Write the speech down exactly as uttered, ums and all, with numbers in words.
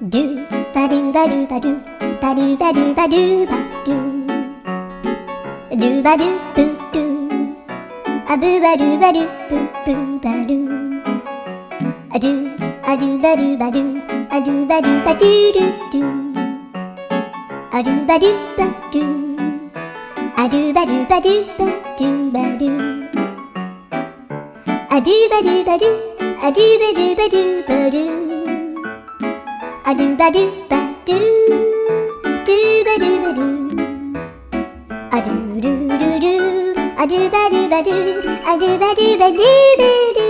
ドゥバドゥバドゥバドゥバドゥバドゥバドゥバドゥドゥバドゥブドゥアブバドゥバドゥブブバドゥアドゥアドゥバドゥバドゥアドゥバドゥバドゥドゥドゥアドゥバドゥバドゥアドゥバドゥバドゥバドゥバドゥアドゥバドゥバドゥアドゥバドゥバドゥバドゥアドゥバドゥバドゥドゥバドゥバドゥアドゥドゥドゥドゥアドゥバドゥバドゥアドゥバドゥバドゥバドゥ